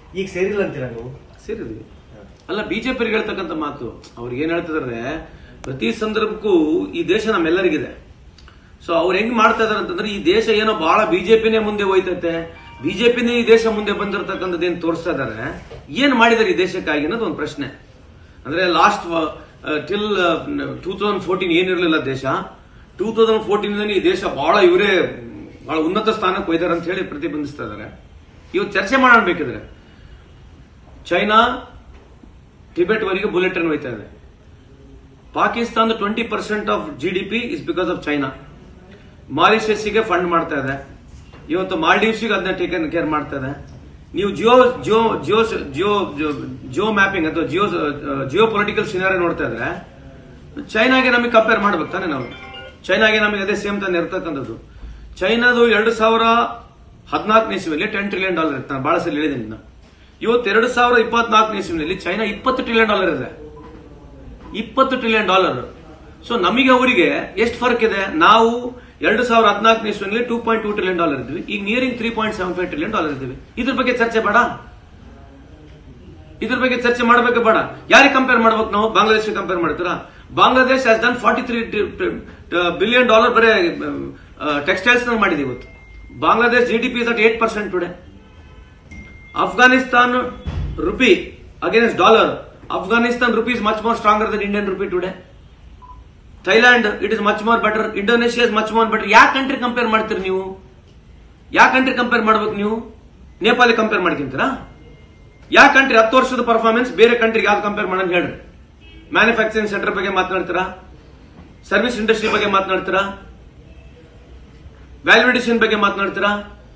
ಈಗ ಸೇರಿಲ್ಲ ಅಂತೀರಾ ನೀವು? ಸೇರಿದ್ವಿ. ಅಲ್ಲ, ಬಿಜೆಪಿ ಹೇಳ್ತಕ್ಕಂಥ ಮಾತು ಅವ್ರಿಗೆ ಏನ್ ಹೇಳ್ತಿದಾರೆ, ಪ್ರತಿ ಸಂದರ್ಭಕ್ಕೂ ಈ ದೇಶ ನಮ್ಮೆಲ್ಲರಿಗಿದೆ. ಸೊ ಅವ್ರು ಹೆಂಗ್ ಮಾಡ್ತಾ ಇದಾರೆ ಅಂತಂದ್ರೆ, ಈ ದೇಶ ಏನೋ ಬಹಳ ಬಿಜೆಪಿನೇ ಮುಂದೆ ಹೋಯ್ತೈತೆ, ಬಿಜೆಪಿನೇ ಈ ದೇಶ ಮುಂದೆ ಬಂದಿರತಕ್ಕಂಥದ್ದು ಏನ್ ತೋರಿಸ್ತಾ ಇದಾರೆ, ಏನ್ ಮಾಡಿದಾರೆ ಈ ದೇಶಕ್ಕಾಗಿ ಅನ್ನೋದು ಒಂದು ಪ್ರಶ್ನೆ. ಅಂದ್ರೆ ಲಾಸ್ಟ್ ಟಿಲ್ 2014 ಏನಿರಲಿಲ್ಲ ದೇಶ, 2014 ಈ ದೇಶ ಬಹಳ ಇವರೇ ಬಹಳ ಉನ್ನತ ಸ್ಥಾನಕ್ಕೆ ಹೋಯ್ದಾರೆ ಅಂತ ಹೇಳಿ ಪ್ರತಿಬಂಧಿಸ್ತಾ ಇದಾರೆ. ಇವತ್ತು ಚರ್ಚೆ ಮಾಡೋಣ ಬೇಕಿದ್ರೆ. ಚೈನಾ ಟಿಬೆಟ್ ವರೆಗೆ ಬುಲೆಟ್ ಟ್ರೈನ್ ಹೋಯ್ತಾ ಇದೆ. Pakistan 20% of GDP is because of China. ಮಾರಿಷಸ್ಗೆ ಫಂಡ್ ಮಾಡ್ತಾ ಇದೆ. ಇವತ್ತು ಮಾಲ್ಡೀವ್ಸ್ಗೆ ಅದನ್ನ ಟೇಕನ್ ಕೇರ್ ಮಾಡ್ತಾ ಇದೆ. ನೀವು ಜಿಯೋ ಮ್ಯಾಪಿಂಗ್ ಅಥವಾ ಜಿಯೋ ಪೊಲಿಟಿಕಲ್ ಸಿನಾರಿಯೋ ನೋಡ್ತಾ ಇದ್ರೆ ಚೈನಾಗೆ ನಮಗೆ ಕಂಪೇರ್ ಮಾಡ್ಬೇಕು ತಾನೆ ನಾವು. ಚೈನಾಗೆ ನಮಗೆ ಅದೇ ಸೇಮ್ ತಾನೆ ಇರ್ತಕ್ಕಂಥದ್ದು. ಚೈನಾದು 2014 ಇಸ್ವಿಯಲ್ಲಿ $10 ಟ್ರಿಲಿಯನ್ ಇರುತ್ತೆ. ನಾನು ಬಹಳ ಸಲ ಹೇಳಿದ್ದೀನಿ. ಇವತ್ತು 2024 ಇಸ್ವಿನಲ್ಲಿ ಚೈನಾ $20 ಟ್ರಿಲಿಯನ್ ಇದೆ. $20 ಟ್ರಿಲಿಯನ್. ಸೊ ನಮಗೆ ಅವರಿಗೆ ಎಷ್ಟು ಫರ್ಕ್ ಇದೆ? ನಾವು 2014 ಇಸ್ವಿನಲ್ಲಿ $2.2 ಟ್ರಿಲಿಯನ್ ಇದ್ವಿ, ಈಗ ನಿಯರಿಂಗ್ $3.75 ಟ್ರಿಲಿಯನ್ ಇದ್ದೀವಿ. ಇದ್ರ ಬಗ್ಗೆ ಚರ್ಚೆ ಬೇಡ? ಇದ್ರ ಬಗ್ಗೆ ಚರ್ಚೆ ಮಾಡಬೇಕು ಬೇಡ? ಯಾರಿಗೆ ಕಂಪೇರ್ ಮಾಡ್ಬೇಕು ನಾವು? ಬಾಂಗ್ಲಾದೇಶ ಕಂಪೇರ್ ಮಾಡ್ತೀರಾ? ಬಾಂಗ್ಲಾದೇಶ ಹ್ಯಾಸ್ ಡನ್ $43 ಬಿಲಿಯನ್ ಬರೇ ಟೆಕ್ಸ್ಟೈಲ್ಸ್ ಮಾಡಿದೆ ಇವತ್ತು. Bangladesh GDP is at 8% today. Afghanistan rupee against dollar. Afghanistan rupee is much more stronger than Indian rupee today. Thailand, it is much more better. Indonesia is much more better. ಯಾವ country compare ಮಾಡ್ತೀರಿ ನೀವು? ಯಾವ country compare ಮಾಡ್ಬೇಕು ನೀವು? ನೇಪಾಳಿ compare ಮಾಡ್ಕೊಂತೀರಾ? ಯಾವ country 10 ವರ್ಷದ ಪರ್ಫಾರ್ಮೆನ್ಸ್ ಬೇರೆ ಕಂಟ್ರಿಗೆ ಯಾವ್ದು ಕಂಪೇರ್ ಮಾಡೋಣ ಹೇಳ್ರಿ. ಮ್ಯಾನುಫ್ಯಾಕ್ಚರಿಂಗ್ ಸೆಕ್ಟರ್ ಬಗ್ಗೆ ಮಾತನಾಡ್ತೀರಾ? ಸರ್ವಿಸ್ ಇಂಡಸ್ಟ್ರಿ ಬಗ್ಗೆ ಮಾತನಾಡ್ತೀರಾ? ವ್ಯಾಲ್ಯೂ ಅಡಿಷನ್ ಬಗ್ಗೆ ಮಾತನಾಡ್ತೀರಾ?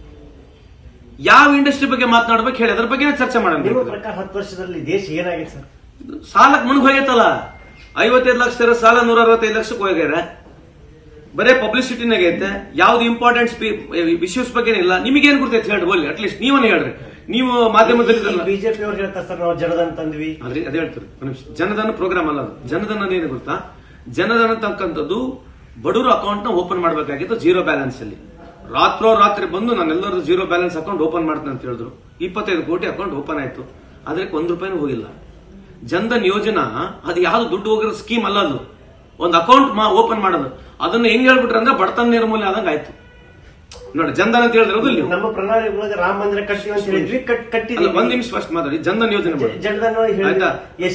ಯಾವ ಇಂಡಸ್ಟ್ರಿ ಬಗ್ಗೆ ಮಾತನಾಡ್ಬೇಕು ಹೇಳಿ, ಅದ್ರ ಬಗ್ಗೆ ಚರ್ಚೆ ಮಾಡೋಣ. 10 ವರ್ಷದಲ್ಲಿ ದೇಶ ಏನಾಗಿದೆ ಸರ್? ಸಾಲಕ್ಕೆ ಮುಳುಗ್ ಹೋಗೈತಲ್ಲ. 55 ಲಕ್ಷ ಇರೋ ಸಾಲ 165 ಲಕ್ಷಕ್ಕೆ ಹೋಗ್ಯಾರ. ಬರೇ ಪಬ್ಲಿಸಿಟಿನಾಗ ಐತೆ. ಯಾವ್ದು ಇಂಪಾರ್ಟೆಂಟ್ ಇಶ್ಯೂಸ್ ಬಗ್ಗೆ ಇಲ್ಲ. ನಿಮಗೇನ್ ಗೊತ್ತೈತೆ ಹೇಳ್ರಿ, ಒಲ್ಲಿ ಅಟ್ಲೀಸ್ಟ್ ನೀವನ್ನ ಹೇಳ್ರಿ. ನೀವು ಮಾಧ್ಯಮದಲ್ಲಿ ಬಿಜೆಪಿ ಅವ್ರು ಹೇಳ್ತಾರೆ ಸರ್, ನಾವು ಜನಧನ ತಂದ್ವಿ. ಅದೇ ಹೇಳ್ತಾರೆ. ಜನಧನ ಪ್ರೋಗ್ರಾಮ್ ಅಲ್ಲ ಅದು. ಜನಧನ ಏನು ಗೊತ್ತಾ? ಜನಧನ ಅಂತಕ್ಕಂಥದ್ದು ಬಡವರು ಅಕೌಂಟ್ ನ ಓಪನ್ ಮಾಡಬೇಕಾಗಿತ್ತು ಜೀರೋ ಬ್ಯಾಲೆನ್ಸ್ ಅಲ್ಲಿ. ರಾತ್ರಿ ಬಂದು ನಾನೆಲ್ಲರೂ ಜೀರೋ ಬ್ಯಾಲೆನ್ಸ್ ಅಕೌಂಟ್ ಓಪನ್ ಮಾಡ್ತೇನೆ ಅಂತ ಹೇಳಿದ್ರು. 25 ಕೋಟಿ ಅಕೌಂಟ್ ಓಪನ್ ಆಯ್ತು. ಅದಕ್ಕೆ ₹1 ಹೋಗಿಲ್ಲ. ಜನಧನ್ ಯೋಜನಾ ಅದು ಯಾವ್ದು ದುಡ್ಡು ಹೋಗಿರೋ ಸ್ಕೀಮ್ ಅಲ್ಲ. ಅದು ಒಂದು ಅಕೌಂಟ್ ಓಪನ್ ಮಾಡೋದು. ಅದನ್ನ ಹೆಂಗ್ ಹೇಳ್ಬಿಟ್ರೆ ಅಂದ್ರೆ ಬಡತನ ನಿರ್ಮೂಲನೆ ಆದಂಗ ಆಯ್ತು ನೋಡಿ. ಜನಧನ್ ಅಂತ ಹೇಳಿದ್ರದು ನಮ್ಮ ಪ್ರಣಾಳಿ ಒಳಗೆ ರಾಮ ಮಂದಿರ ಕಟ್ಟಿ ಒಂದ್ ನಿಮಿಷ ಫಸ್ಟ್ ಮಾತಾಡಿ. ಜನಧನ್ ಯೋಜನೆ ಆಯ್ತಾ?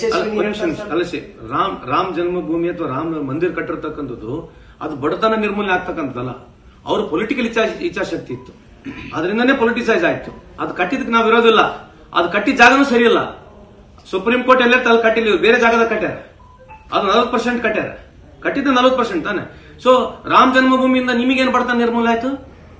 ಅಲಸಿ ರಾಮ್ ಜನ್ಮಭೂಮಿ ಅಥವಾ ರಾಮ ಮಂದಿರ ಕಟ್ಟಿರ್ತಕ್ಕಂಥದ್ದು ಅದು ಬಡತನ ನಿರ್ಮೂಲನೆ ಆಗ್ತಕ್ಕಂಥದ್ದಲ್ಲ. ಅವ್ರ ಪೊಲಿಟಿಕಲ್ ಇಚ್ಛಾಶಕ್ತಿ ಇತ್ತು, ಅದರಿಂದನೇ ಪೊಲಿಟಿಸೈಸ್ ಆಯ್ತು. ಅದು ಕಟ್ಟಿದಕ್ಕೆ ನಾವು ಇರೋದಿಲ್ಲ. ಅದು ಕಟ್ಟಿದ ಜಾಗನೂ ಸರಿ ಇಲ್ಲ. ಸುಪ್ರೀಂ ಕೋರ್ಟ್ ಎಲ್ಲ ತಲೆ ಕಟ್ಟಿಲ್ಲ, ಬೇರೆ ಜಾಗದಾಗ ಕಟ್ಟ್ಯಾರ. ಅದು 40% ಕಟ್ಟ್ಯಾರ. ಕಟ್ಟಿದ್ದ 40% ತಾನೆ. ಸೊ ರಾಮ್ ಜನ್ಮಭೂಮಿಯಿಂದ ನಿಮಗೇನು ಬಡತನ ನಿರ್ಮೂಲನೆ ಆಯ್ತು?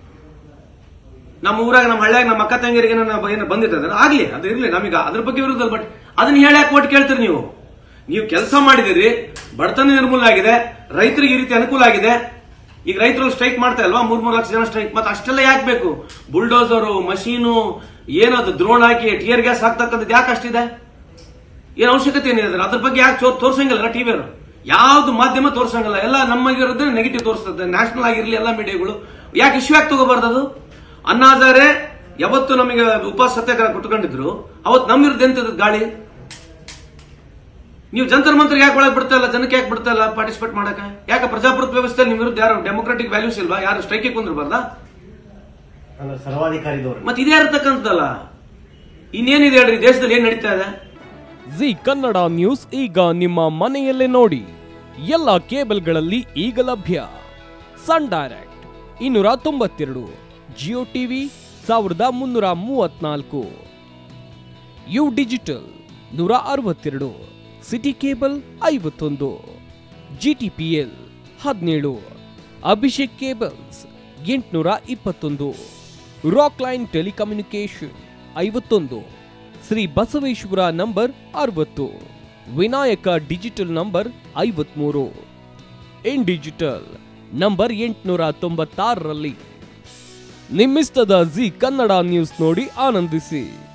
ನಮ್ಮ ಊರಾಗ, ನಮ್ಮ ಹಳ್ಳಿಯಾಗ, ನಮ್ಮ ಅಕ್ಕ ತಂಗಿಯರಿಗೆ ಏನು ಬಂದಿರ್ತದೆ ಆಗ್ಲಿ, ಅದು ಇರ್ಲಿ, ನಮಗೆ ಅದ್ರ ಬಗ್ಗೆ ವಿರುದ್ಧ. ಬಟ್ ಅದನ್ನ ಹೇಳಕ್ ಓಟ್ ಕೇಳ್ತೀರಿ ನೀವು? ನೀವು ಕೆಲಸ ಮಾಡಿದಿರಿ, ಬಡತನ ನಿರ್ಮೂಲನೆ ಆಗಿದೆ, ರೈತರಿಗೆ ಈ ರೀತಿ ಅನುಕೂಲ ಆಗಿದೆ. ಈಗ ರೈತರು ಸ್ಟ್ರೈಕ್ ಮಾಡ್ತಾ ಇಲ್ವಾ? 3 ಲಕ್ಷ ಜನ ಸ್ಟ್ರೈಕ್. ಮತ್ತೆ ಅಷ್ಟೆಲ್ಲ ಯಾಕೆ ಬೇಕು? ಬುಲ್ಡೋಸರು, ಮಷೀನು, ಏನದು ದ್ರೋಣ ಹಾಕಿ ಟಿಯರ್ ಗ್ಯಾಸ್ ಹಾಕ್ತಕ್ಕಂಥದ್ದು ಯಾಕೆ ಅಷ್ಟಿದೆ? ಏನ್ ಅವಶ್ಯಕತೆ ಏನಿದೆ? ಅದ್ರ ಬಗ್ಗೆ ಯಾಕೆ ತೋರ್ಸಂಗಿಲ್ಲ ಟಿವಿಯವರು? ಯಾವ್ದು ಮಾಧ್ಯಮ ತೋರ್ಸಂಗಿಲ್ಲ. ಎಲ್ಲ ನಮಗಿರೋದ್ರೆ ನೆಗೆಟಿವ್ ತೋರಿಸ್ತದೆ. ನ್ಯಾಷನಲ್ ಆಗಿರ್ಲಿ ಎಲ್ಲ ಮೀಡಿಯಾಗಳು. ಯಾಕೆ ಇಶ್ಯೂ ಯಾಕೆ ತಗೋಬಾರ್ದು? ಅದು ಅಣ್ಣಾ ಹಜಾರೆ ಯಾವತ್ತು ನಮಗೆ ಉಪವಾಸ ಸತ್ಯಾಗ್ರಹ ಕುಟ್ಕೊಂಡಿದ್ರು, ಅವತ್ತು ನಮ್ಮ ವಿರುದ್ಧ ಎಂತದ ಗಾಳಿ? ನೀವು ಜಂತರ್ ಮಂತ್ರಿಗೆ ಯಾಕೆ ಒಳಗೆ ಬಿಡ್ತಾ ಇಲ್ಲ? ಜನಕ್ಕೆ ಯಾಕೆ ಬಿಡ್ತಾ ಇಲ್ಲ ಪಾರ್ಟಿಸಿಪೇಟ್ ಮಾಡಕ್ಕೆ? ಯಾಕೆ ಪ್ರಜಾಪ್ರಭುತ್ವ ವ್ಯವಸ್ಥೆಯಲ್ಲಿ ನಿಮ್ಮ ವಿರುದ್ಧ ಯಾರು ಡೆಮೊಕ್ರಾಟಿಕ್ ವ್ಯಾಲ್ಯೂಸ್ ಇಲ್ವಾ? ಯಾರು ಸ್ಟ್ರೈಕಿಗೆ ಕುಂದಿರಬಾರ್ದಾ? ಸರ್ವಾಧಿಕಾರಿದವರು ಮತ್ತೆ ಇದೇ ಇರತಕ್ಕಂಥದ್ದಲ್ಲ. ಇನ್ನೇನಿದೆ ಹೇಳ್ರಿ ದೇಶದಲ್ಲಿ? ಏನ್ ನಡೀತಾ ಇದೆ? ಜಿ ಕನ್ನಡ ನ್ಯೂಸ್ ಈಗ ನಿಮ್ಮ ಮನೆಯಲ್ಲೇ ನೋಡಿ. ಎಲ್ಲ ಕೇಬಲ್ಗಳಲ್ಲಿ ಈಗ ಲಭ್ಯ. Sun Direct 292, Jio TV 1334, U digital 162, City cable 51, GTPL 17, Abhishek cables 821, Rockline telecommunication 51, Shri Basaveshwara number 60, Vinayaka digital number 53, In digital number 896ರಲ್ಲಿ. ನಿಮ್ಮಿಸ್ತದ ಜಿ ಕನ್ನಡ ನ್ಯೂಸ್ ನೋಡಿ ಆನಂದಿಸಿ.